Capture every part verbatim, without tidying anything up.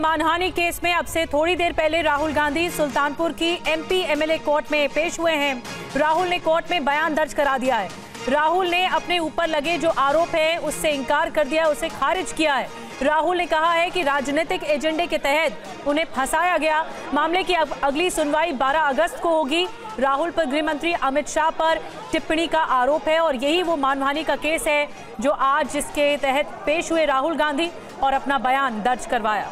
मानहानि केस में अब से थोड़ी देर पहले राहुल गांधी सुल्तानपुर की एमपी एमएलए कोर्ट में पेश हुए हैं। राहुल ने कोर्ट में बयान दर्ज करा दिया है। राहुल ने अपने ऊपर लगे जो आरोप है उससे इनकार कर दिया, उसे खारिज किया है। राहुल ने कहा है कि राजनीतिक एजेंडे के तहत उन्हें फंसाया गया। मामले की अब अगली सुनवाई बारह अगस्त को होगी। राहुल पर गृह मंत्री अमित शाह पर टिप्पणी का आरोप है और यही वो मानहानि का केस है जो आज जिसके तहत पेश हुए राहुल गांधी और अपना बयान दर्ज करवाया।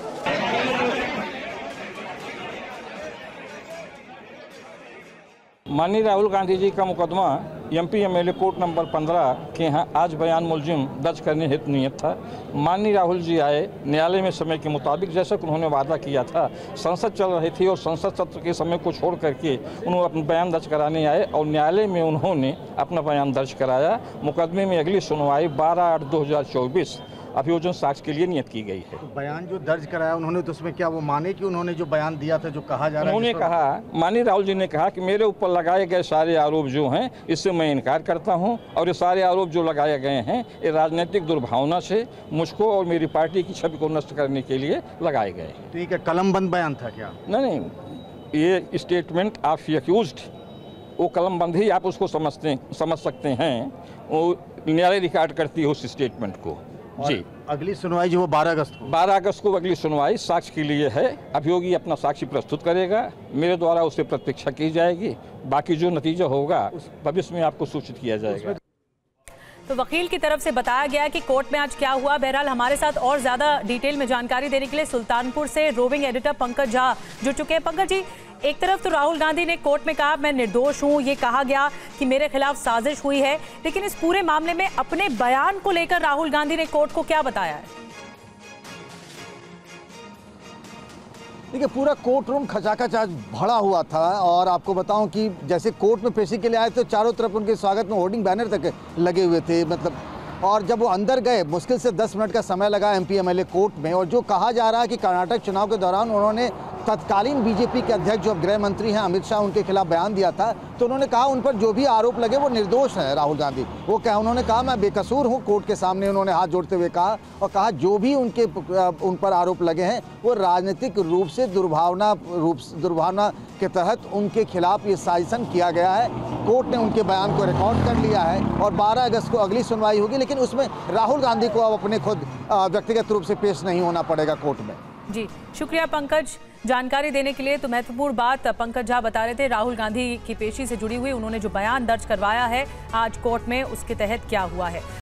माननीय राहुल गांधी जी का मुकदमा एमपी एमएलए कोर्ट नंबर पंद्रह के यहाँ आज बयान मुलजिम दर्ज करने हेतु नियत था। माननीय राहुल जी आए न्यायालय में समय के मुताबिक, जैसा कि उन्होंने वादा किया था। संसद चल रही थी और संसद सत्र के समय को छोड़ करके उन्होंने अपना बयान दर्ज कराने आए और न्यायालय में उन्होंने अपना बयान दर्ज कराया। मुकदमे में अगली सुनवाई बारह आठ दो हज़ार चौबीस अभियोजन साक्ष्य के लिए नियत की गई है। तो बयान जो दर्ज कराया उन्होंने, तो उसमें क्या वो माने कि उन्होंने जो बयान दिया था, जो कहा जा रहा है? उन्होंने कहा, माननीय राहुल जी ने कहा कि मेरे ऊपर लगाए गए सारे आरोप जो हैं इससे मैं इनकार करता हूं और ये सारे आरोप जो लगाए गए हैं ये राजनीतिक दुर्भावना से मुझको और मेरी पार्टी की छवि को नष्ट करने के लिए लगाए गए। ठीक है, कलमबंद बयान था क्या? नहीं नहीं, ये स्टेटमेंट ऑफ एक्यूज्ड, वो कलमबंद ही आप उसको समझते समझ सकते हैं। वो न्यायालय रिकॉर्ड करती है उस स्टेटमेंट को। जी, अगली सुनवाई जो वो बारह अगस्त को बारह अगस्त को अगली सुनवाई साक्ष्य के लिए है। अभियोगी अपना साक्ष्य प्रस्तुत करेगा, मेरे द्वारा उसे प्रतीक्षा की जाएगी। बाकी जो नतीजा होगा भविष्य में आपको सूचित किया जाएगा। तो वकील की तरफ से बताया गया कि कोर्ट में आज क्या हुआ। बहरहाल हमारे साथ और ज्यादा डिटेल में जानकारी देने के लिए सुल्तानपुर से रोविंग एडिटर पंकज झा जुड़ चुके हैं। पंकज जी, एक तरफ तो राहुल गांधी ने कोर्ट में कहा मैं निर्दोष हूं, ये कहा गया कि मेरे खिलाफ साजिश हुई है, लेकिन इस पूरे मामले में अपने बयान को लेकर राहुल गांधी ने कोर्ट को क्या बताया है? देखिए, पूरा कोर्ट रूम खचाखच आज भरा हुआ था और आपको बताऊं कि जैसे कोर्ट में पेशी के लिए आए तो चारों तरफ उनके स्वागत में होर्डिंग बैनर तक लगे हुए थे, मतलब। और जब वो अंदर गए, मुश्किल से दस मिनट का समय लगा एमपी एमएलए कोर्ट में। और जो कहा जा रहा है कि कर्नाटक चुनाव के दौरान उन्होंने तत्कालीन बीजेपी के अध्यक्ष जो गृह मंत्री हैं अमित शाह, उनके खिलाफ बयान दिया था। तो उन्होंने कहा उन पर जो भी आरोप लगे वो निर्दोष हैं राहुल गांधी। वो क्या, उन्होंने कहा मैं बेकसूर हूं। कोर्ट के सामने उन्होंने हाथ जोड़ते हुए कहा और कहा जो भी उनके उन पर आरोप लगे हैं वो राजनीतिक रूप से दुर्भावना रूप दुर्भावना के तहत उनके खिलाफ ये साजिशन किया गया है। कोर्ट ने उनके बयान को रिकॉर्ड कर लिया है और बारह अगस्त को अगली सुनवाई होगी, लेकिन उसमें राहुल गांधी को अब अपने खुद व्यक्तिगत रूप से पेश नहीं होना पड़ेगा कोर्ट में। जी, शुक्रिया पंकज जानकारी देने के लिए। तो महत्वपूर्ण बात पंकज झा बता रहे थे राहुल गांधी की पेशी से जुड़ी हुई। उन्होंने जो बयान दर्ज करवाया है आज कोर्ट में, उसके तहत क्या हुआ है।